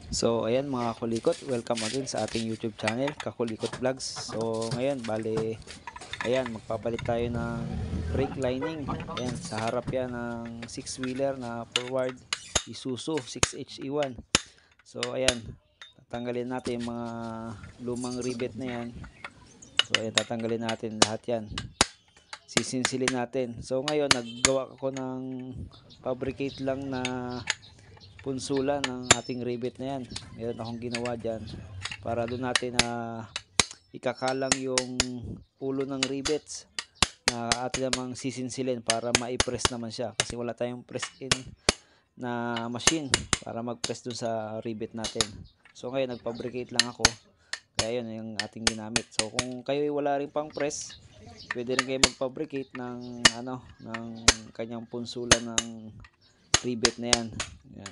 So ayan mga kulikot, welcome again sa ating YouTube channel, Kakulikot Vlogs. So ngayon, bale, ayan, magpapalit tayo ng brake lining. Ayan, sa harap yan ng 6-wheeler na forward Isuzu 6HE1. So ayan, tatanggalin natin yung mga lumang rivet na yan. So ayan, tatanggalin natin lahat yan. Sisinsilin natin. So ngayon, naggawa ako ng fabricate lang na punsulan ng ating rivet na yan. Meron akong ginawa dyan para doon natin ikakalang yung ulo ng rivets na atin namang sisinsilin para ma-press naman siya, kasi wala tayong press in na machine para mag-press doon sa rivet natin. So ngayon, nag-fabricate lang ako, kaya yun yung ating ginamit. So kung kayo wala rin pang press, pwede rin kayo mag-fabricate ng ng kanyang punsulan ng rivet na yan. Yan.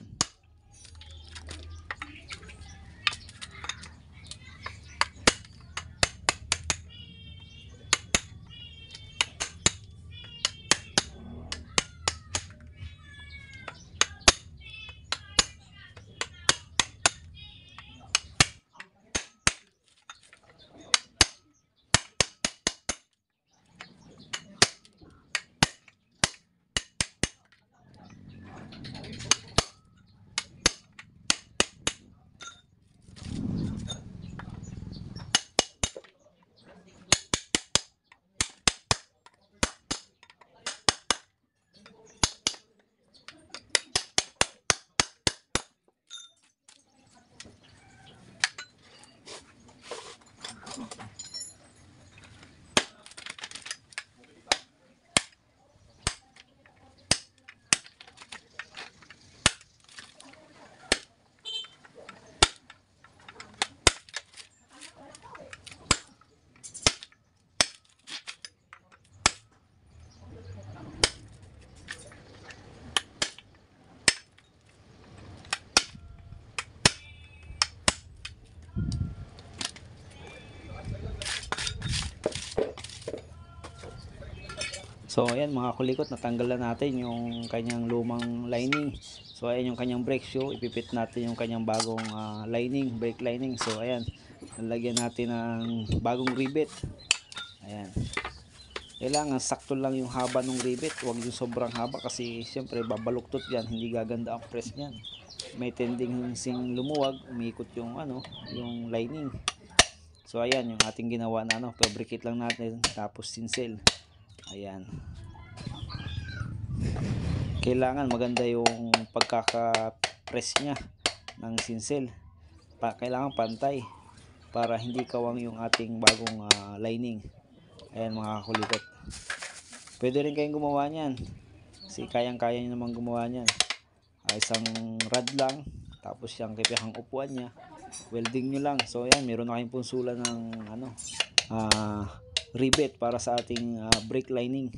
So ayan mga kulikot, natanggal na natin yung kanyang lumang lining. So ayan yung kanyang brake shoe, ipipit natin yung kanyang bagong lining, brake lining. So ayan, lalagyan natin ng bagong rivet. Ayan. Kailangan sakto lang yung haba ng rivet, huwag yung sobrang haba, kasi siyempre babaluktot yan, hindi gaganda ang press niyan. May tending sing lumuwag, umiikot yung yung lining. So ayan yung ating ginawa na fabricate lang natin, tapos sinsel. Ayan. Kailangan maganda yung pagkaka-press niya ng sinsel. Kailangan pantay para hindi kawang yung ating bagong lining. Ayan mga kulikot. Pwede rin kayong gumawa niyan, kasi kayang-kaya nyo naman gumawa niyan. Isang rod lang, tapos yung kipihang upuan niya, welding nyo lang. So ayan, meron na kayong punsulan ng rivet para sa ating brake lining.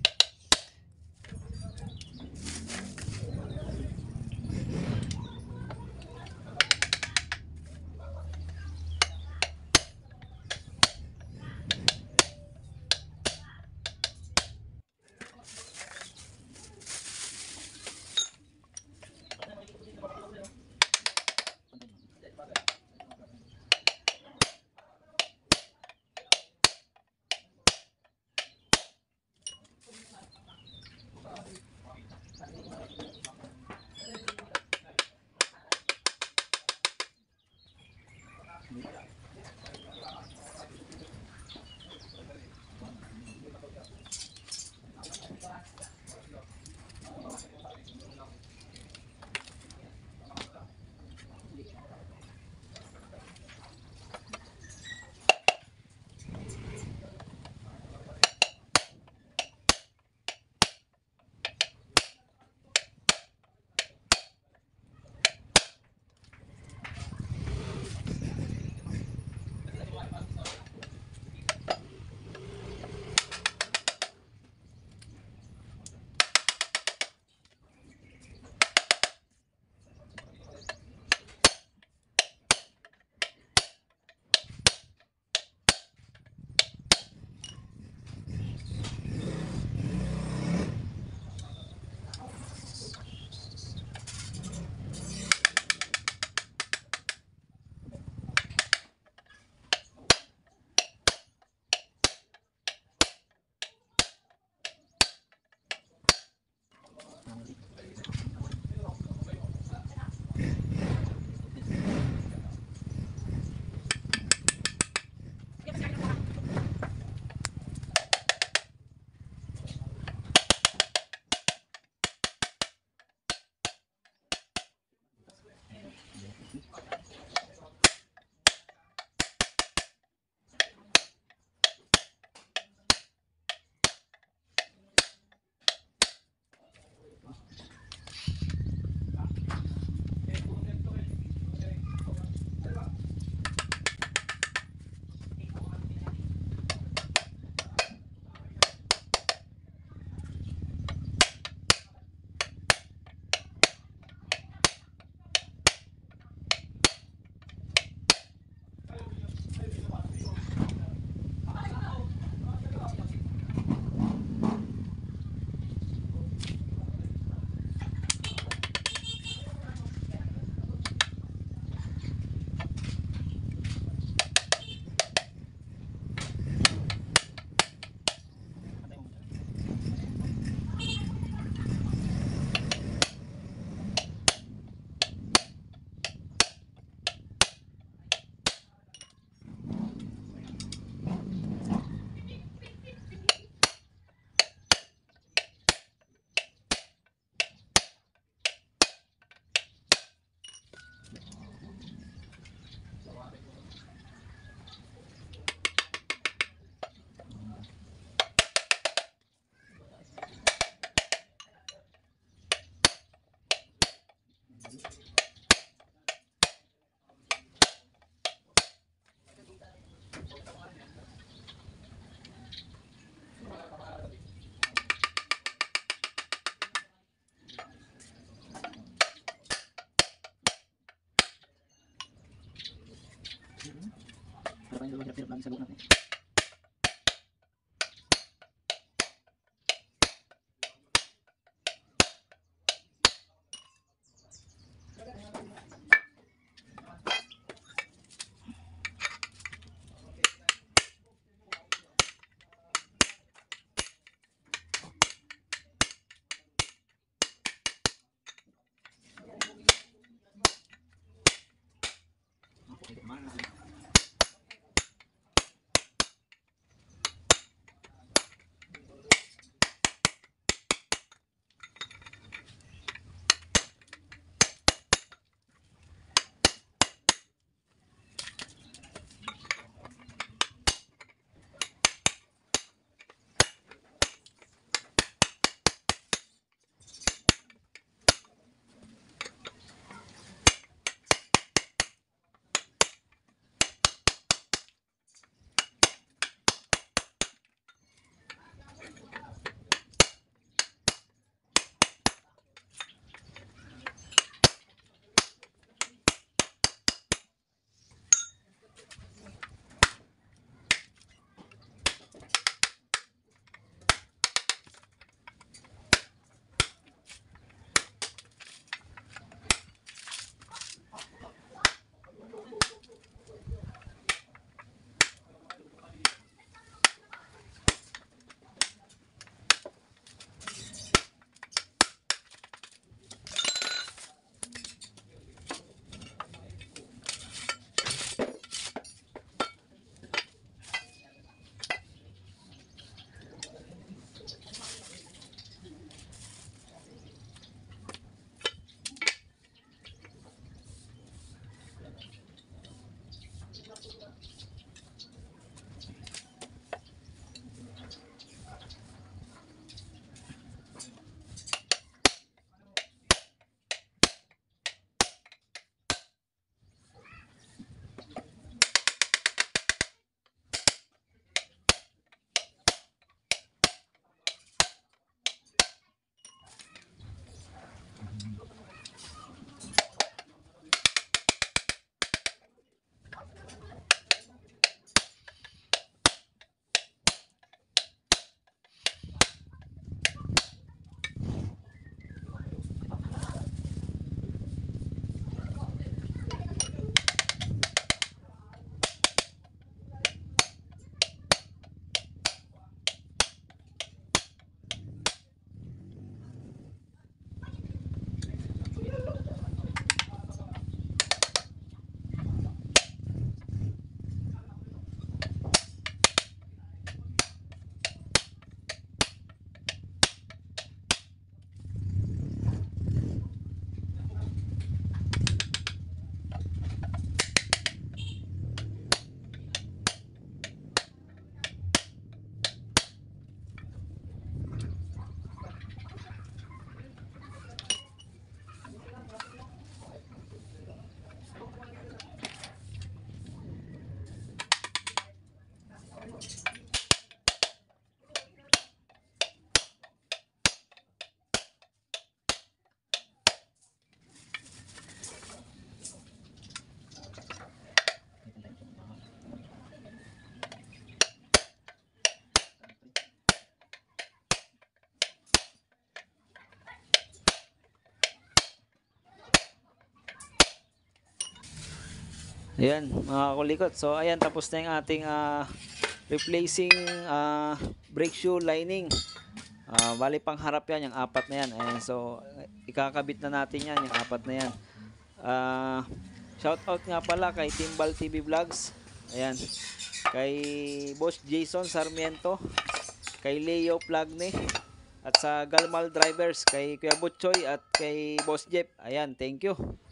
pa yung dalawang hirap-hirap lagi sa loob natin. Ayan, mga kulikot. So, ayan, tapos na yung ating replacing brake shoe lining. Bali, pang harap yan, yung apat na yan. Ayan, so, ikakabit na natin yan, yung apat na yan. Shout out nga pala kay Timbal TV Vlogs. Ayan, kay Boss Jason Sarmiento, kay Leo Plagne, at sa Galmal Drivers, kay Kuya Butchoy at kay Boss Jeff. Ayan, thank you.